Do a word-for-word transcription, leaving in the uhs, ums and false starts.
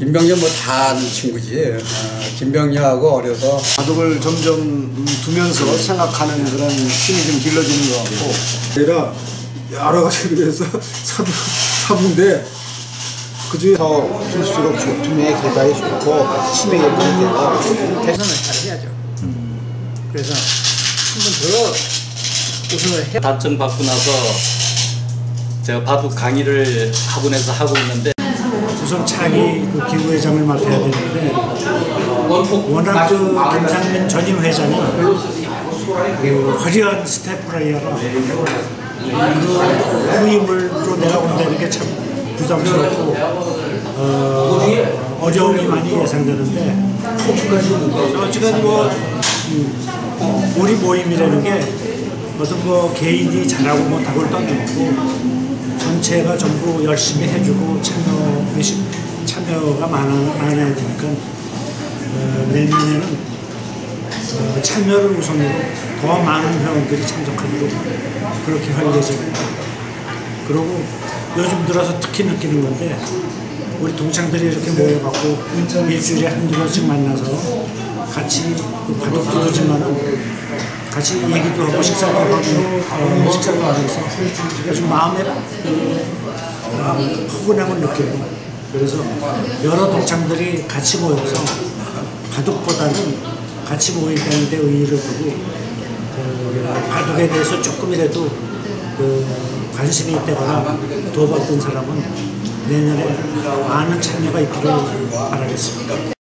김병렬 뭐 다 아는 친구지. 어, 김병렬하고 어려서 바둑을 점점 두면서 생각하는 그런 힘이 좀 길러지는 것 같고, 내가 여러 가지 그래서 사부, 사부인데 그 중에서 필수록 두뇌 개발이 좋고 치매 예방이 되고 대선을 잘 해야죠. 그래서 한 번 더 우승을 해. 단청 받고 나서 제가 바둑 강의를 학원에서 하고 있는데 우선 차기 그 기후회장을 맡아야 되는데 워낙 그 김상민 전임 회장이 그 화려한 스태프라이어라 그 후임으로 내가 온다는 게 참 부담스럽고 어, 어려움이 많이 예상되는데 어쨌든 뭐 음, 우리 모임이라는 게 어떤 뭐 개인이 잘하고 못하고를 떠나고 전체가 전부 열심히 해주고 참여, 참여가 많아, 많아야 되니까 어, 내년에는 어, 참여를 우선으로 더 많은 회원들이 참석하도록 그렇게 할 예정입니다. 그리고 요즘 들어서 특히 느끼는 건데 우리 동창들이 이렇게 모여갖고 일주일에 한두 번씩 만나서 같이 바둑도 두지만은 같이 얘기도 하고 식사도 하고 어, 식사도 하면서 아주 마음에 어, 포근함을 느껴요. 그래서 여러 동창들이 같이 모여서 바둑보다는 같이 모인다는 데 의의를 두고 그, 바둑에 대해서 조금이라도 그, 관심이 있다거나 도와봤던 사람은 내년에 많은 참여가 있기를 바라겠습니다.